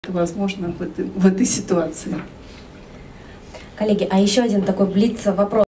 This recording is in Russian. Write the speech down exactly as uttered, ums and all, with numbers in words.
возможно в этой, в этой ситуации. Коллеги, а еще один такой блиц вопрос.